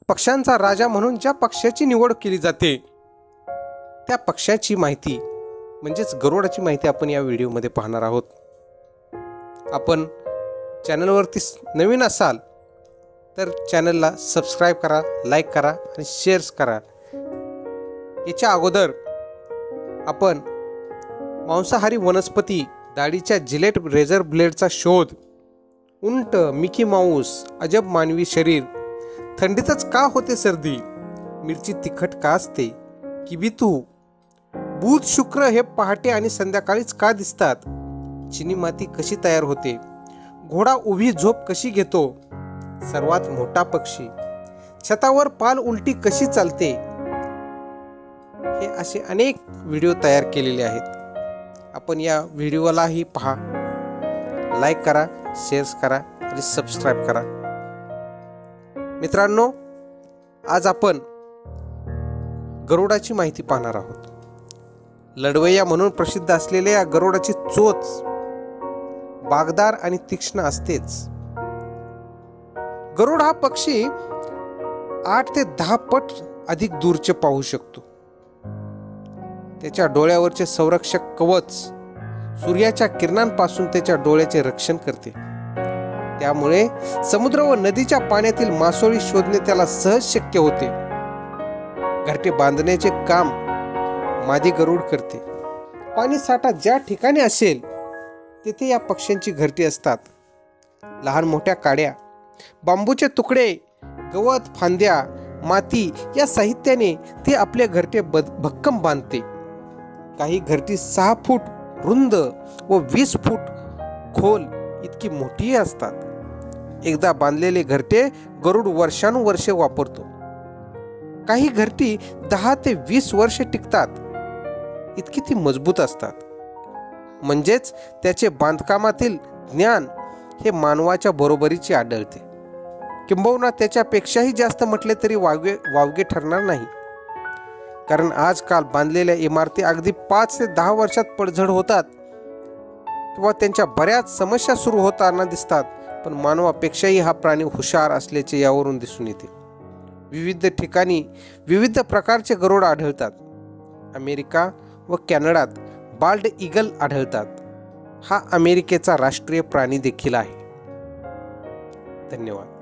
पक्ष्यांचा राजा म्हणून ज्या पक्ष्याची निवड केली जाते त्या पक्ष्याची माहिती म्हणजेच गरुडाची माहिती आपण या व्हिडिओमध्ये पाहणार आहोत. आपण चॅनलवरती नवीन असाल तर चॅनलला सबस्क्राईब करा, लाईक करा आणि शेअर्स करा. याच्या अगोदर आपण मांसाहारी वनस्पती, दाढीच्या जिलेट रेझर ब्लेडचा शोध, उंट, मिकी माऊस, अजब मानवी शरीर, थंडीतच का होते सर्दी, मिरची तिखट का असते, किबितू, बुध शुक्र हे पहाटे आणि संध्याकाळीच का दिसतात, चिनी माती कशी तयार होते, घोडा उभी झोप कशी घेतो, सर्वात मोठा पक्षी, छतावर पाल उलटी कशी चालते, हे असे अनेक व्हिडिओ तयार केलेले आहेत. आपण या व्हिडिओलाही पहा, लाईक करा, शेअर्स करा आणि सबस्क्राईब करा. मित्रांनो, आज आपण गरुडाची माहिती पाहणार आहोत. लढवय्या म्हणून प्रसिद्ध असलेल्या या गरुडाची चोच बागदार आणि तीक्ष्ण असतेच. गरुड हा पक्षी 8 ते 10 पट अधिक दूरचे पाहू शकतो. त्याच्या डोळ्यावरचे संरक्षक कवच सूर्याच्या किरणांपासून त्याच्या डोळ्याचे रक्षण करते. त्यामुळे समुद्र व नदीच्या पाण्यातील मासोळी शोधणे त्याला सहज शक्य होते. घरटे बांधण्याचे काम मादी गरुड करते. पाणी साठा ज्या ठिकाणी असेल तेथे या पक्ष्यांची घरटी असतात. लहान मोठ्या काड्या, बांबूचे तुकडे, गवत, फांद्या, माती या साहित्याने ते आपले घरटे भक्कम बांधते. काही घरटी 6 फूट रुंद व 20 फूट खोल इतकी मोठीही असतात. एकदा बांधलेले घरटे गरुड वर्षानुवर्षे वापरतो. काही घरटी 10 ते 20 वर्षे टिकतात. इतकी ती मजबूत असतात. म्हणजेच त्याचे बांधकामातील ज्ञान हे मानवाच्या बरोबरीचे आढळते. किंबहुना त्याच्यापेक्षाही जास्त म्हटले तरी वावगे ठरणार नाही. कारण आजकाल बांधलेल्या इमारती अगदी 5 ते 10 वर्षात पडझड होतात किंवा त्यांच्या बऱ्याच समस्या सुरू होताना दिसतात. पण मानवापेक्षाही हा प्राणी हुशार असल्याचे यावरून दिसून येते. विविध ठिकाणी विविध प्रकारचे गरुड आढळतात. अमेरिका व कॅनडात बाल्ड ईगल आढळतात. हा अमेरिकेचा राष्ट्रीय प्राणी देखील आहे. धन्यवाद.